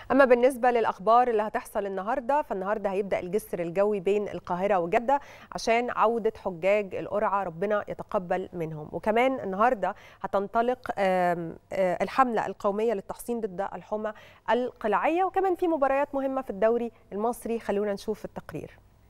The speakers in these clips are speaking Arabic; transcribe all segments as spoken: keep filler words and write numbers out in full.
أما بالنسبة للأخبار اللي هتحصل النهاردة، فالنهاردة هيبدأ الجسر الجوي بين القاهرة وجدة عشان عودة حجاج القرعة، ربنا يتقبل منهم. وكمان النهاردة هتنطلق الحملة القومية للتحصين ضد الحمى القلعية، وكمان في مباريات مهمة في الدوري المصري. خلونا نشوف التقرير.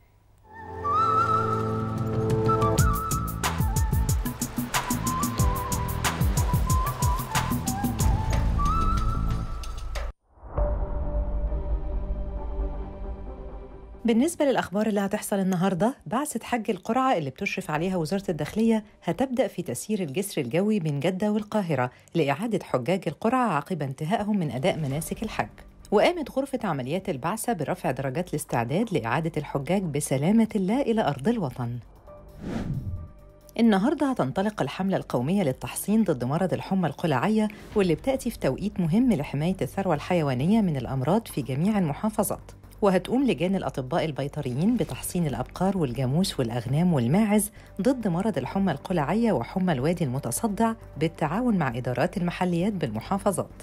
بالنسبة للأخبار اللي هتحصل النهاردة، بعثة حج القرعة اللي بتشرف عليها وزارة الداخلية هتبدأ في تسيير الجسر الجوي بين جدة والقاهرة لإعادة حجاج القرعة عقب انتهائهم من أداء مناسك الحج. وقامت غرفة عمليات البعثة برفع درجات الاستعداد لإعادة الحجاج بسلامة الله إلى أرض الوطن. النهاردة هتنطلق الحملة القومية للتحصين ضد مرض الحمى القلعية، واللي بتأتي في توقيت مهم لحماية الثروة الحيوانية من الأمراض في جميع المحافظات. وهتقوم لجان الأطباء البيطريين بتحصين الأبقار والجاموس والأغنام والماعز ضد مرض الحمى القلعية وحمى الوادي المتصدع بالتعاون مع إدارات المحليات بالمحافظات.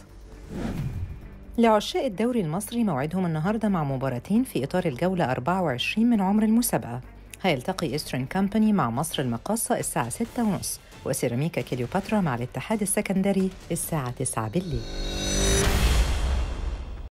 لعشاق الدوري المصري موعدهم النهاردة مع مباراتين في إطار الجولة أربعة وعشرين من عمر المسابقة. هيلتقي إيسترن كامباني مع مصر المقاصة الساعة ستة وثلاثين، وسيراميكا كليوباترا مع الاتحاد السكندري الساعة تسعة بالليل.